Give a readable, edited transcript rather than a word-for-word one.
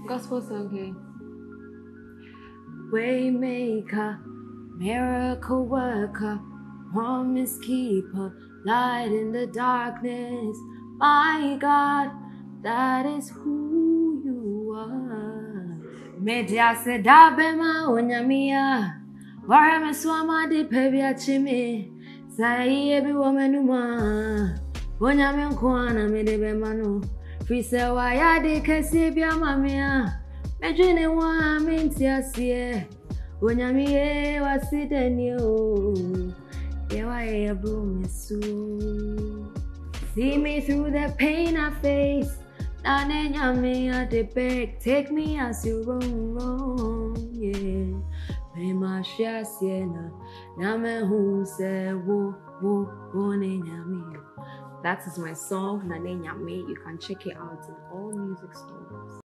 Gospel song, okay. Waymaker, miracle worker, promise keeper, light in the darkness. My God, that is who you are. Media said, Dabema, Onyamia, Warama Swama de Pebia Chime, Sai every woman, Onyamin Kwana, Medebemano, Frisa, why I de Cassibia Mamia. Medjene wa minti asie Onyamiye wasidenyo Yewa yebumisu. See me through the pain I face. Nane nyame at the back. Take me as you wrong, yeah. Me ma siena Name hu se wo ne nyame. That is my song, Nane Nyame. You can check it out in all music stores.